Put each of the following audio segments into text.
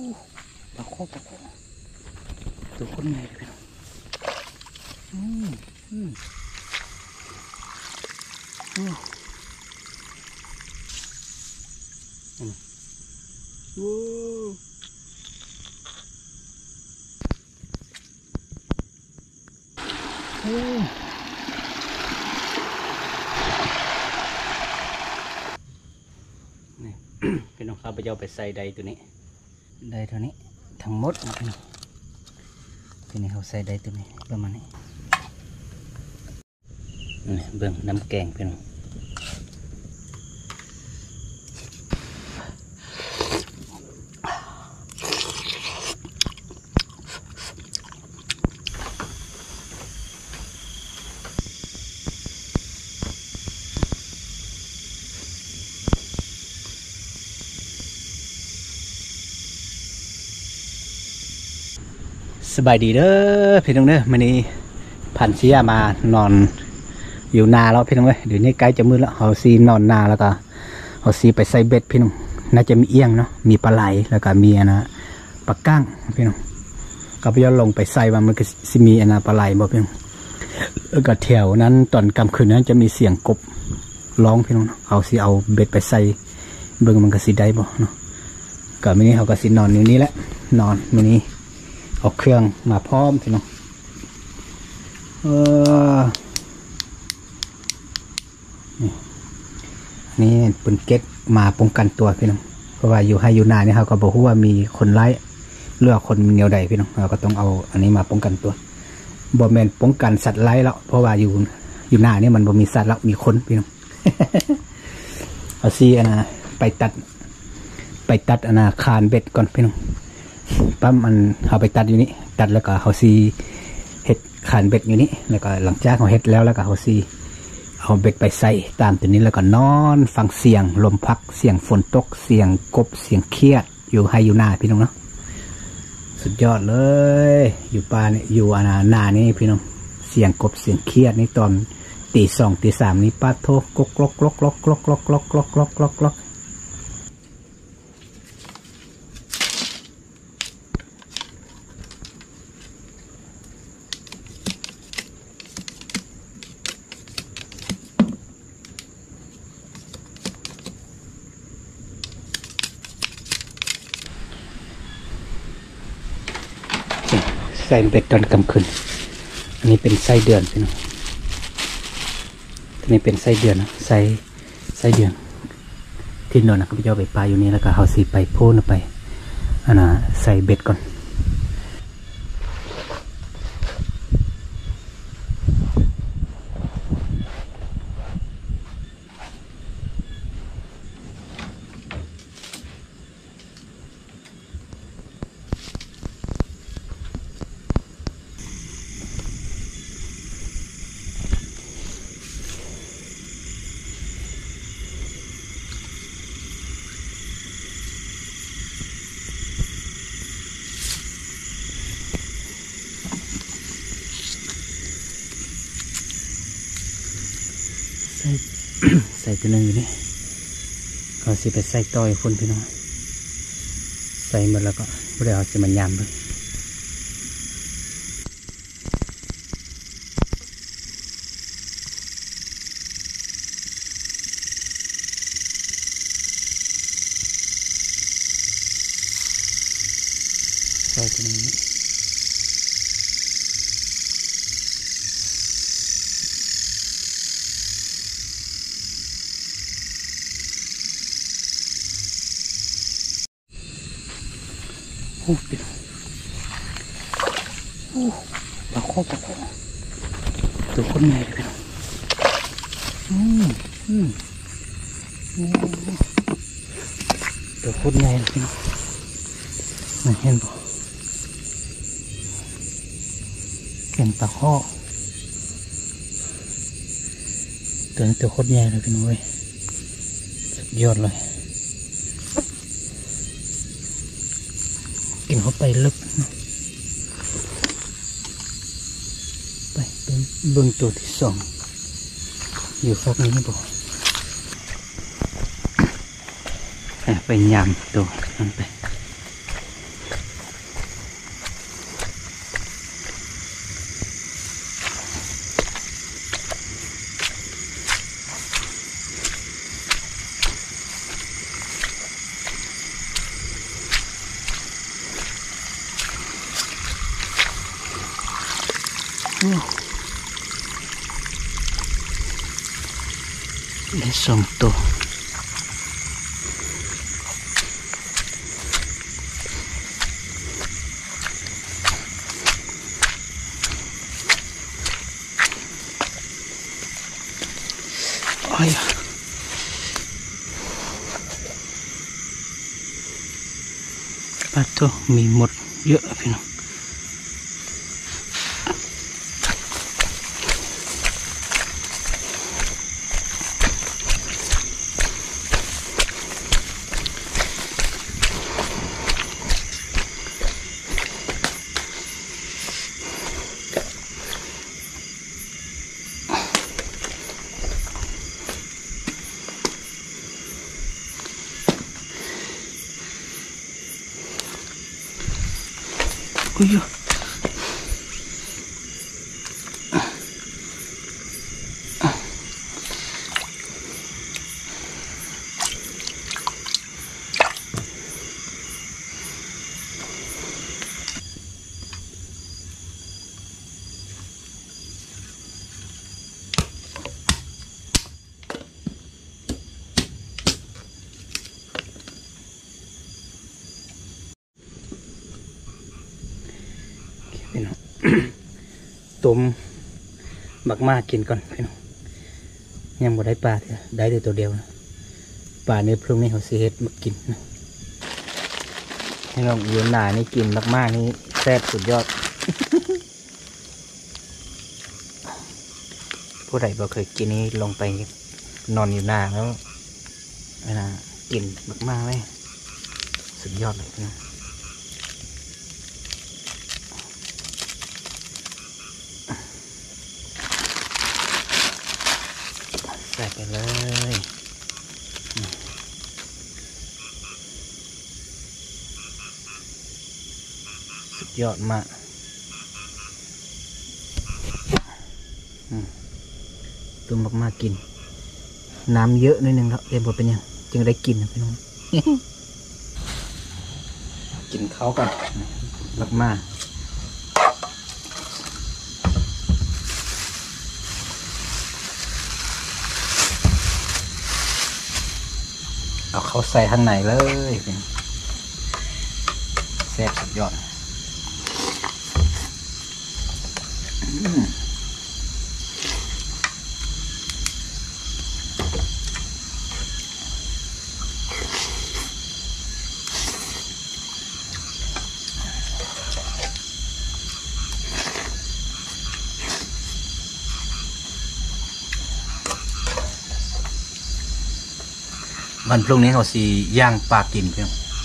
ปลาโคตัวคนใหญ่เลยพี่น้องนี่พี่น้องครับไปเอาไปใส่ใดตัวนี้ใดเท่านี้ทั้งหมดนะพี่น้องทีนี้เขาใส่ใดตัวนี้ประมาณนี้นี่เบื้องน้ำแกงพี่น้องสบายดีเด้อพี่น้องเด้อวันนี้ผ่านเสียมานอนอยู่นาแล้วพี่น้องเอ้ยเดี๋ยวนี้ใกล้จะมืดแล้วเขาซีนอนนาแล้วก็เขาซีไปใส่เบ็ดพี่น้องน่าจะมีเอี้ยงเนาะมีปลาไหลแล้วก็มีนะปลาก้างพี่น้องก็ไปย้อนลงไปใส่ว่ามันก็สิมีนะปลาไหลบ่พี่น้องแล้วก็แถวนั้นตอนกลางคืนนั้นจะมีเสียงกบร้องพี่น้องเขาซีเอาเบ็ดไปใส่เบิ่งมันก็สิได้บ่เนาะก็มื้อนี้เขาก็สินอนอยู่นี่แหละนอนมื้อนี้เอาเครื่องมาพร้อมพี่น้องนี่ปืนเก็ตมาป้องกันตัวพี่น้องเพราะว่าอยู่ให้อยู่นานนี่เขาก็บอกว่ามีคนไล่เลือกคนเหนียวใดพี่น้องเราก็ต้องเอาอันนี้มาป้องกันตัวบ่แม่นป้องกันสัตว์ไล่แล้วเพราะว่าอยู่หน้านี่มันบ่มีสัตว์แล้วมีคนพี่น้อง เอาซีอันนะไปตัดอันนะคานเบ็ดก่อนพี่น้องปั๊มมันเอาไปตัดอยู่นี่ตัดแล้วก็เขาซีเห็ดขานเบ็ดอยู่นี่แล้วก็หลังจากเขาเห็ดแล้วก็เขาซีเอาเบ็ดไปใส่ตามตัวนี้แล้วก็นอนฟังเสียงลมพัดเสียงฝนตกเสียงกบเสียงเครียดอยู่ให้อยู่หน้าพี่น้องเนาะสุดยอดเลยอยู่ป่าเนี่ยอยู่หน้านี่พี่น้องเสียงกบเสียงเครียดนี่ตอนตีสองตีสามนี่ป้าโทกกลกลกลกลกลกลกลกลกลกลกใส่เบ็ดตอนกลางคืนอันนี้เป็นไส้เดือนพี่น้องอันนี้เป็นไส้เดือนนะไส้เดือนที่นอนนะก็ไปเอาไปปลาอยู่นี่แล้วก็เอาสีไปโพ่นไปอันน่ะใส่เบ็ดก่อนใส่ตัวนึงอยู่นี่เขาสิไปใส่ต่อยคนพี่น้องใส่หมดแล้วก็เดี๋ยวจะมันยำเลยใส่ตัวนึงนี่โอ้พี่น้องปลาโคตัวคนใหญ่เลยพี่น้องตัวคนใหญ่เลยพี่น้องมาเห็นบ่เป็นปลาโคตัวนี้ตัวคนใหญ่เลยพี่น้องเว้ยสุดยอดเลยกินเข้าไปลึกไปเป็นเบื้องตัวที่สองอยู่ฝั่งนี้บ่ไปยำตัวนั้นไปได้2 ตัวโอ้ยปลาตัวมีหมดเยอะพี่น้องอุ้ยพี่น้อง ต้มบักมากินก่อนพี่น้องยังบ่ได้ปลาเถอะได้แต่ตัวเดียวนะปลาในพรุ่งนี้เขาสิเฮ็ดมากินนะพี่น้องอยู่หน้านี่กินบักมานี่แซ่บสุดยอด ผู้ใดบ่เคยกินนี่ลงไปนอนอยู่หน้าแล้วกินบักมาเลยสุดยอดเลยนะใส่ไปเลยสุดยอดมากตุ้มมากๆกินน้ำเยอะนิดนึงครับเดี๋ยวผมเป็นยังจึงได้กินนะพี่น้อง กินเขาก่อนมากเอาเขาใส่ข้างในเลยแซ่บสุดยอดวันพรุ่งนี้เขาสีย่างปลากินเพียง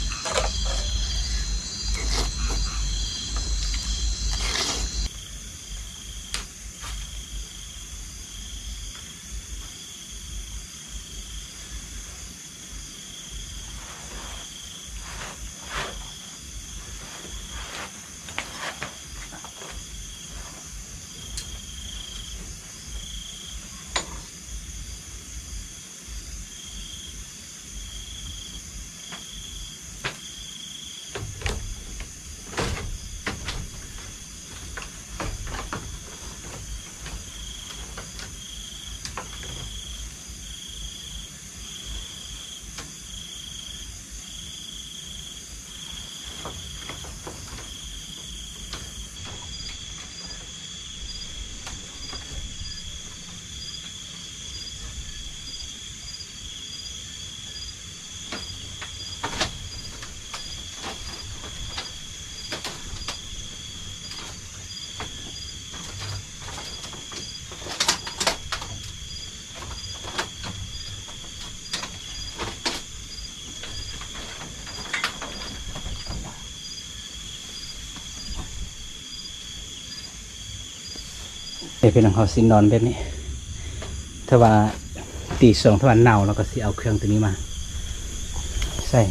เป็นของเขาสินอนแบบนี้ถ้าว่าตีสองถ้าว่าหนาวเราก็สิเอาเครื่องตัวนี้มาใส่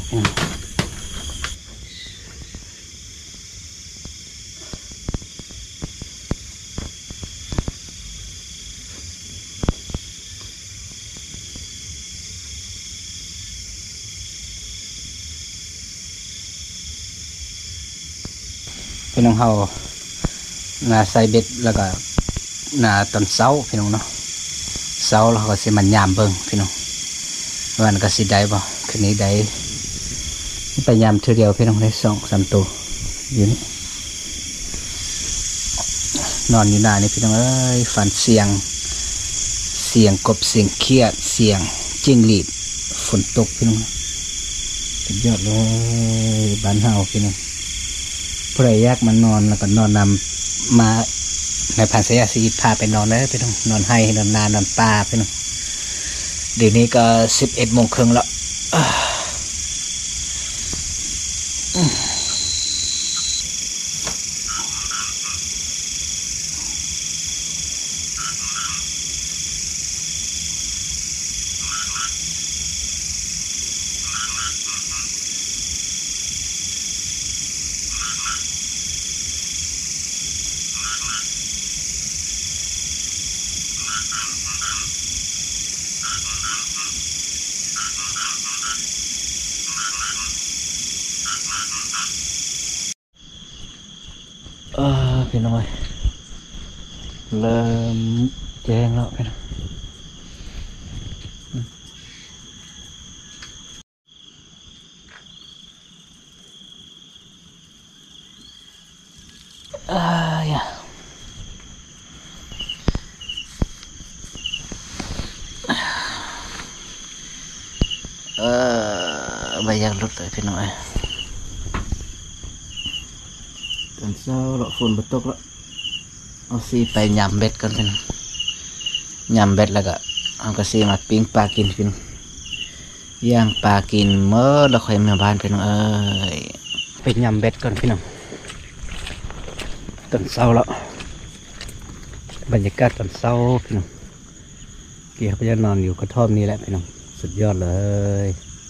เป็นของเขาใส่เบ็ดแล้วก็หน้าตอนเช้าพี่น้องเนาะเช้าเราก็สิมันยามเบิ่งพี่น้องวันก็สิได้บ่คืนนี้ได้ไปยามเทื่อเดียวพี่น้องได้2-3ตัวอยู่นี่นอนอยู่หน้านี่พี่น้องเอ้ยฝันเสียงกบเสียงเขียดเสียงจิ้งหรีดฝนตกพี่น้องสุดยอดเลยบ้านเฮาพี่น้องผู้ใดอยากมานอนแล้วก็นอนนำมาในพันธุ์สยามสีพาไปนอนเลยพี่น้องนอนให้นอนนานอนป่าพี่น้องเดี๋ยวนี้ก็11:30แล้วพี่น้อยเริ่มแจ้งแล้วพี่น้องอย่าไม่อยากหลุดเลยพี่น้อยตอนเช้าเราฝนตกแล้วเอาซีไปยำเบ็ดกันพี่น้องยำเบ็ดแล้วก็เอากระซีมาปิ้งปลากินพี่น้องย่างปลากินเมื่อเราค่อยมาบ้านพี่น้องไปยำเบ็ดกันพี่น้องตอนเช้าแล้วบรรยากาศตอนเช้าพี่น้องเกี่ยวกับจะนอนอยู่กระท่อมนี้แหละพี่น้องสุดยอดเลย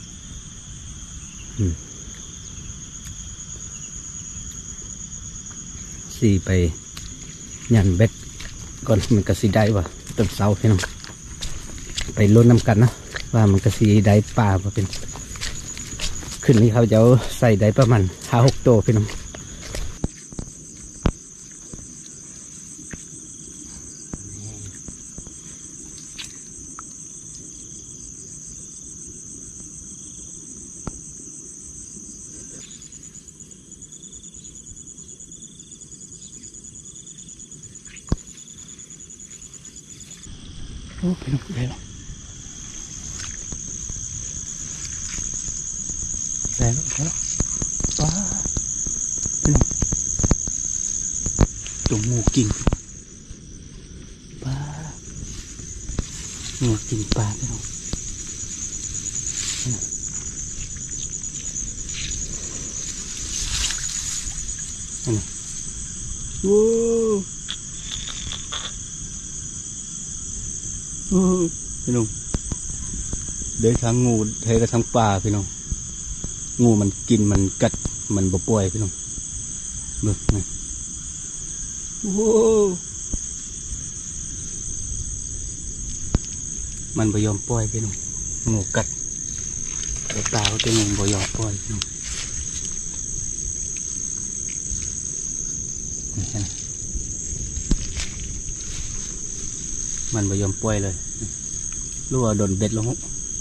สีไปยันเบ็ดก่อนมันก็สีได้ว่ะต้นเสาพี่น้องไปลุ้นน้ำกันนะว่ามันก็สีได้ปลามาเป็นขึ้นนี้เขาจะใส่ได้ประมาณ5-6 ตัวพี่น้องโอ้พี่น้องได้แล้วว้าพี่น้องตัวงูกิ่งปลางูกิ่งปลาพี่น้องโอ้พี่น้องได้ทั้งงูเทกับทั้งปลาพี่น้องงูมันกินมันกัดมันบ่ป่วยพี่น้องเบิกไงโอ้มันบ่ยอมปล่อยพี่น้องงูกัดแต่ปลาเขาจะงูบ่ยอมปล่อยพี่น้องมันบ่ยอมปล่อยเลยรู้ว่าโดนเบ็ดแล้ว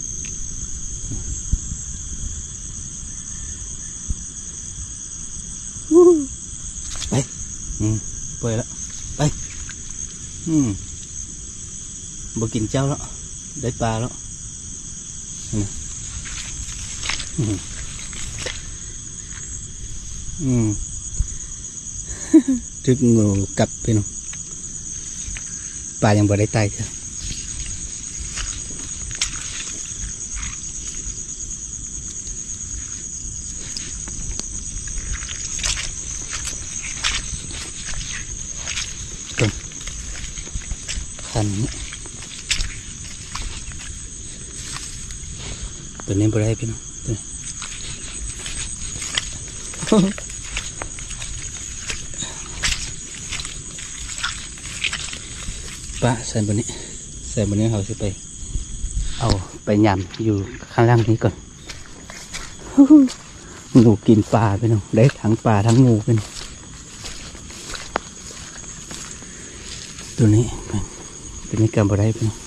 ไปปล่อยแล้วไปบ่กินเจ้าแล้วได้ปลาแล้วทึกงูกัดไปน้องปลายังบ่ได้ตายเถอะคันตัวนี้บ่ได้พี่น้องปลาใส่บนนี้เขาจะไปเอาไปยำอยู่ข้างล่างนี้ก่อนงูกินปลาพี่น้องได้ทั้งปลาทั้งงูพี่น้องตัวนี้กำบได้เป็น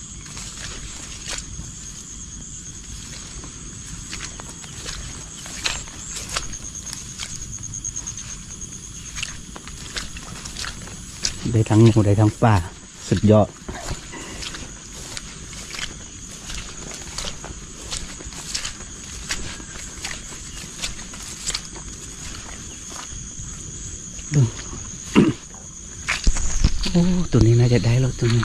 ได้ทั้งหมูได้ทั้งปลาสุดยอดโอ้ตัวนี้น่าจะได้แล้วตัวนี้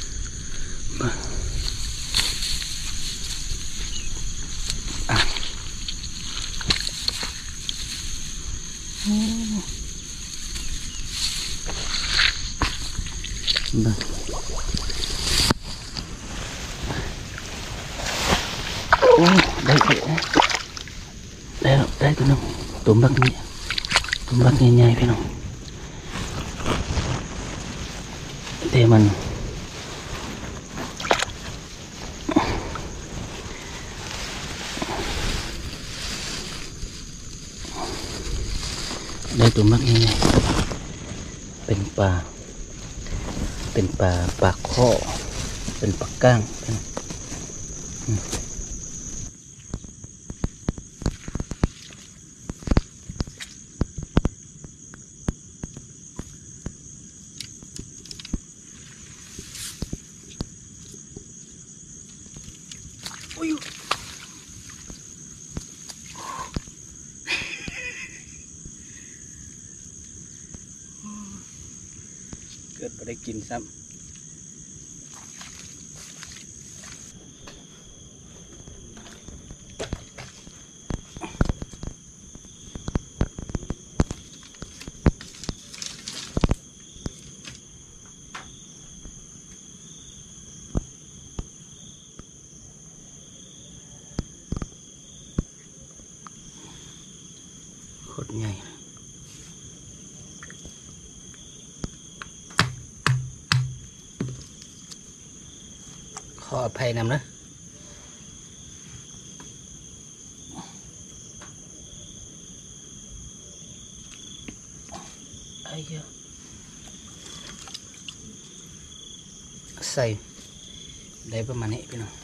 โอ้ได้ตัวนึงตัวบักนี้ใหญ่ๆพี่น้องเดี๋ยวมันได้ตัวบักนี้เป็นปลาข้อเป็นปลาก้างเกิดไปได้กินซ้ำโคตรใหญ่ขออภัยนำนะไอ้เหี้ยใส่ได้ประมาณนี้พี่น้อง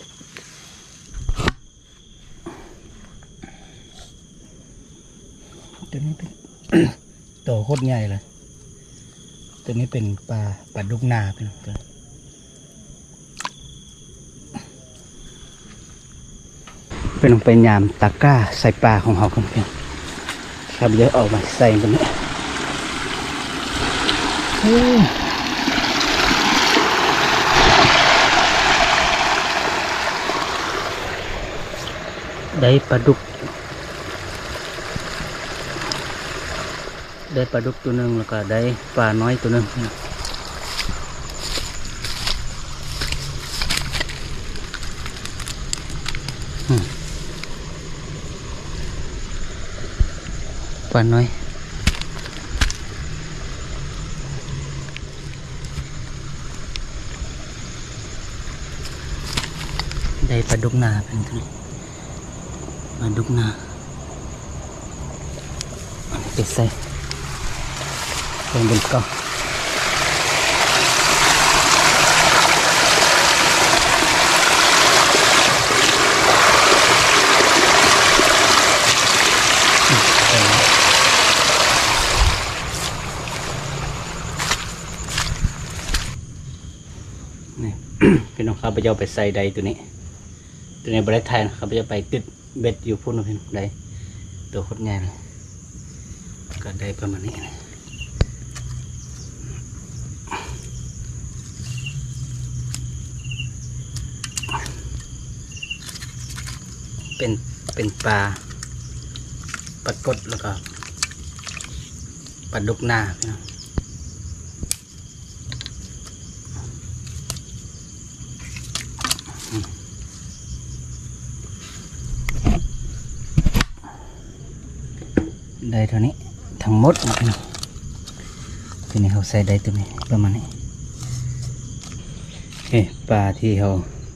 ตัวนี้เป็น ตัวโคตรใหญ่เลยตัวนี้เป็นปลาดุกนาพี่น้องเป็นลงไปยามตะกร้าใส่ปลาของเขากันเพียงครับเยอะออกมาใส่กันเนี่ยได้ปลาดุกตัวหนึ่งแล้วก็ได้ปลาน้อยตัวหนึ่งปลาน้อยได้ปลาดุกนาเป็นตัวปลาดุกนาติดใส่บนกล้องนี่ พี่น้องครับไปเอาไปใส่ใดตัวนี้บริษัทไทยนะครับจะไปติดเบ็ดอยู่พุ่นพี่น้องใดตัวโคตรใหญ่เลยก็ได้ประมาณนี้นะเป็นปลากดแล้วก็ปลาดุกนาพี่น้องได้เท่านี้ทั้งหมดนะพี่น้องทีนี้เขาใส่ได้ตัวนี้ประมาณนี้ปลาที่เขา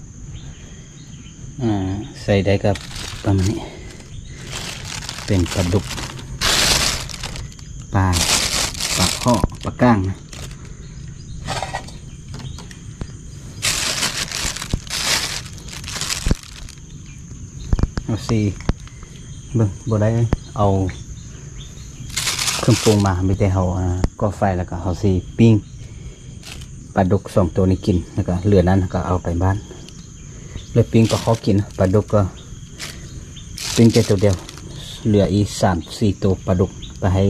ใส่ได้กับประมาณนี้เป็นปลาดุกปลาข้อปลาก้างนะซีเบิ่งบ่ได้เอาเครื่องปรุงมาไม่ได้เขาก่อไฟแล้วก็เขาซีปิ้งปลาดุก2 ตัวนี้กินแล้วก็เหลือนั้นก็เอาไปบ้านเหลือปิ้งก็เขากินปลาดุกก็ปิ้งแค่ตัวเดียวเหลืออีก3-4 ตัวปลาดุกไปให้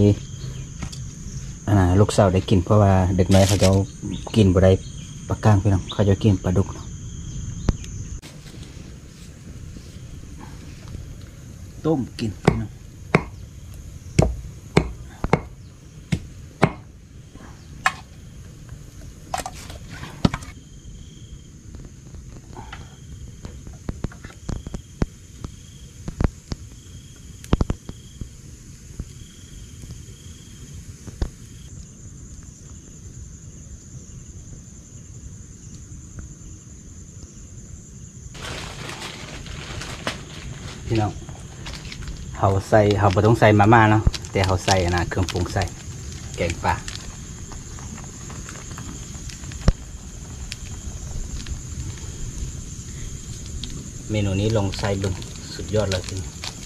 ลูกสาวได้กินเพราะว่าเด็กน้อยเขาจะกินบ่ได้ปลาก้างพี่น้องเขาจะกินปลาดุกต้มกินพี่น้องพี่น้องเขาบ่ต้องใส่มาม่าเนาะแต่เขาใส่เครื่องปรุงใส่แกงป่าเมนูนี้ลงใส่บึงสุดยอดเลยจริง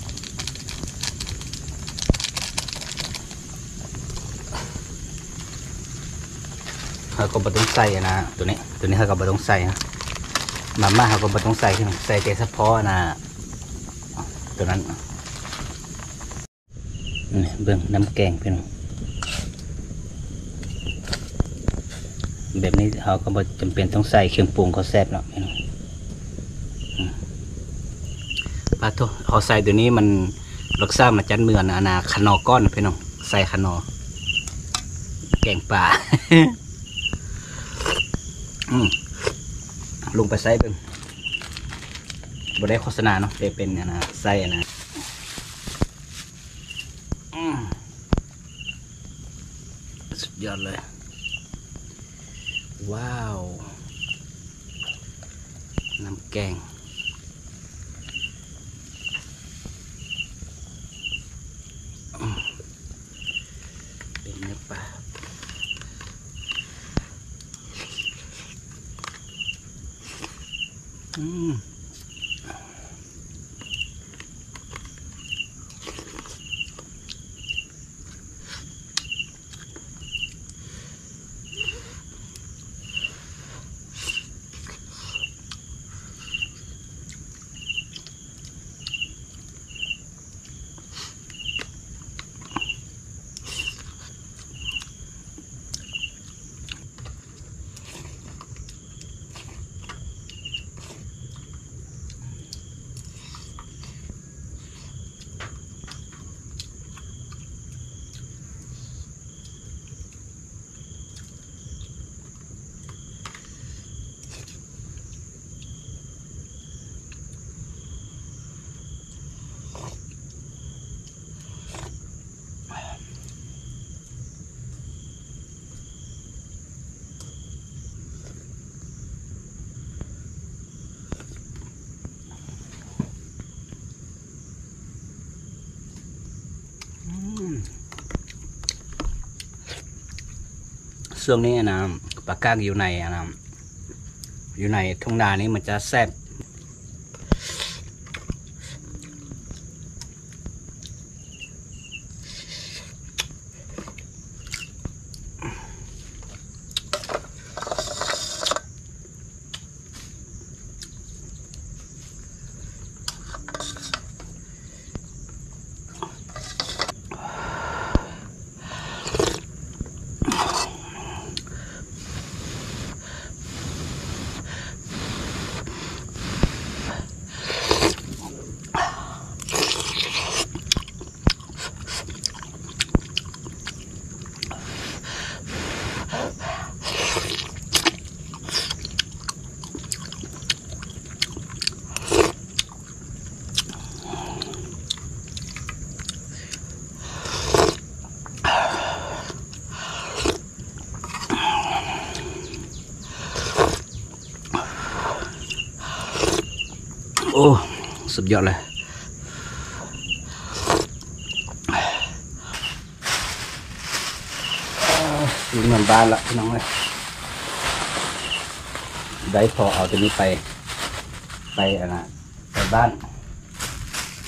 เขาก็บ่ต้องใส่ตัวนี้เขาก็บ่ต้องใส่นะมาม่าเขาก็บ่ต้องใส่พี่น้องใส่แต่เฉพาะตัวนั้นนี่เบื้องน้ำแกงพี่น้องแบบนี้เขาก็บ่จำเป็นต้องใส่เครื่องปรุงเขาแซ่บเนาะพี่น้องปลาโถเขาใส่ตัวนี้มันรสชาติมันจัดเหมือนขนอก้อนพี่น้องใส่ขนอแกงป่า ลงไปใส่เบิ่งบ่ได้โฆษณาเนาะเป็นใส่สุดยอดเลยว้าวน้ำแกงเป็นเนื้อปลาช่วงนี้ปลาก้างอยู่ในทุ่งนานี้มันจะแซ่บโอ้สุดยอดเลยอยู่เหมือนบ้านละพี่น้องเลยได้พอเอาตัวนี้ไปบ้าน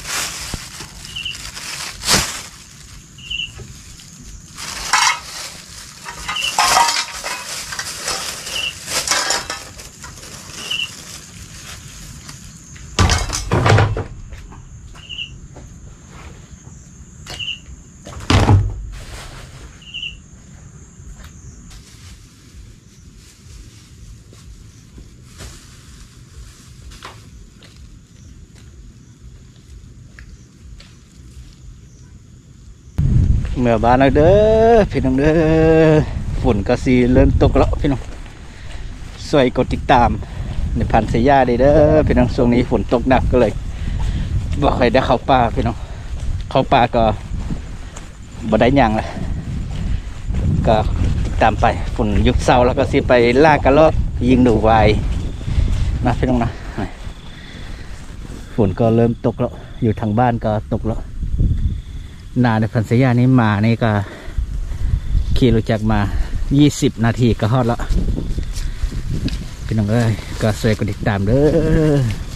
เมื่อบ้านแล้วเด้อพี่น้องเด้อฝนก็สีเริ่มตกแล้วพี่น้องช่วยกดติดตามในพันธุ์เสียาได้เด้อพี่น้องช่วงนี้ฝนตกหนักก็เลยบ่ค่อยได้เข้าป่าพี่น้องเข้าป่าก็บ่ได้หยังละก็ติดตามไปฝนยุคเสาร์แล้วก็สิไปล่ากระรอกยิงดูไวนะพี่น้องนะฝนก็เริ่มตกแล้วอยู่ทางบ้านก็ตกแล้วนาในพันธุ์เสียานี้มานี่ก็ขี่รถจักรมา20 นาทีก็ฮอดแล้วพี่น้องเอ้ยก็ช่วยกดติดตามเด้อ